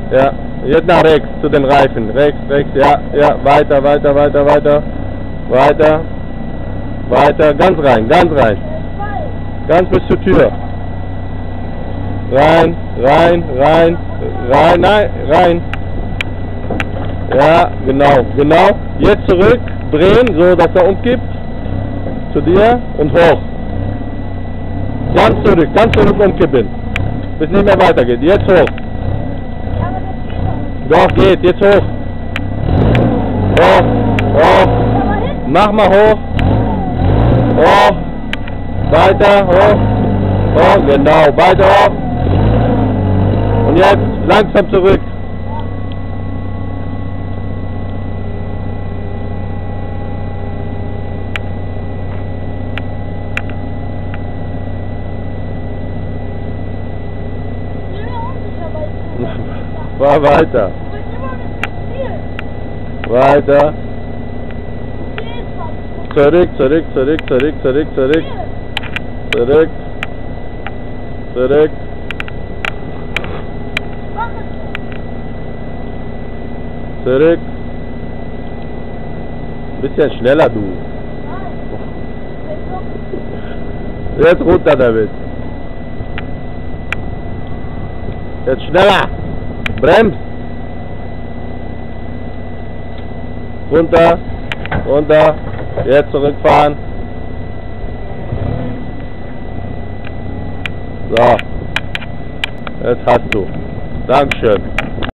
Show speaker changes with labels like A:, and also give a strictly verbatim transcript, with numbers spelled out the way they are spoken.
A: Ja, jetzt nach rechts, zu den Reifen. Rechts, rechts, ja, ja, weiter, weiter, weiter, weiter. Weiter. Weiter, ganz rein, ganz rein. Ganz bis zur Tür. Rein, rein, rein, rein, nein, rein. Ja, genau, genau. Jetzt zurück, drehen, so dass er umkippt. Zu dir und hoch. Ganz zurück, ganz zurück umkippen. Bis nicht mehr weitergeht. Jetzt hoch. Doch, geht, jetzt hoch. Hoch, hoch. Mach mal hoch. Hoch. Weiter, hoch. Hoch, genau, weiter hoch. Und jetzt langsam zurück. Fahr weiter. Weiter. Zurück, zurück, zurück, zurück, zurück, zurück. Zurück. Zurück. Zurück. Bisschen schneller, du. Jetzt runter damit. Jetzt schneller. Brems. Runter. Runter. Jetzt zurückfahren. So. Jetzt hast du. Dankeschön.